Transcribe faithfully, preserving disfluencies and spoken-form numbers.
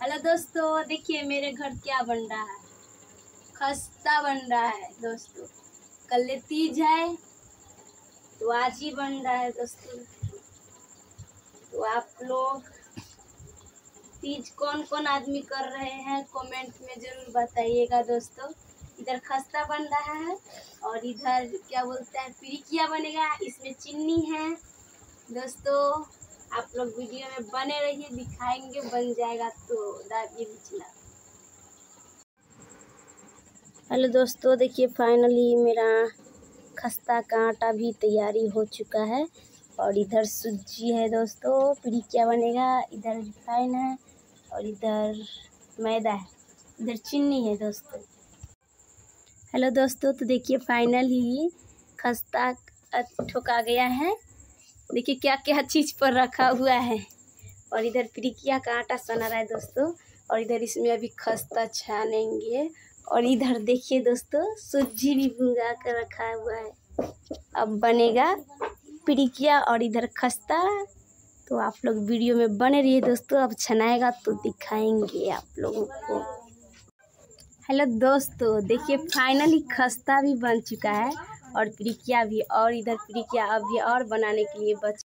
Hello दोस्तों, देखिए मेरे घर क्या बन रहा है। खस्ता बन रहा है दोस्तों। कल तीज है तो आज ही बन रहा है दोस्तों। तो आप लोग तीज कौन कौन आदमी कर रहे हैं कमेंट में जरूर बताइएगा दोस्तों। इधर खस्ता बन रहा है और इधर क्या बोलते हैं पिरिकिया बनेगा। इसमें चीनी है दोस्तों। आप लोग वीडियो में बने रहिए, दिखाएंगे बन जाएगा तो दाबिए निचला। हेलो दोस्तों, देखिए फाइनली मेरा खस्ता का आटा भी तैयारी हो चुका है और इधर सूजी है दोस्तों। पिरिकिया बनेगा। इधर रिफाइन है और इधर मैदा है, इधर चीनी है दोस्तों। हेलो दोस्तों, तो देखिए फाइनली खस्ता ठोका गया है। देखिए क्या क्या चीज़ पर रखा हुआ है और इधर पिरिकिया का आटा सना रहा है दोस्तों। और इधर इसमें अभी खस्ता छानेंगे और इधर देखिए दोस्तों सूजी भी भुंगा कर रखा हुआ है। अब बनेगा पिरिकिया और इधर खस्ता। तो आप लोग वीडियो में बने रहिए दोस्तों। अब छनाएगा तो दिखाएंगे आप लोगों को। हेलो दोस्तों, देखिए फाइनली खस्ता भी बन चुका है और पिरिकिया भी। और इधर पिरिकिया अभी और बनाने के लिए बच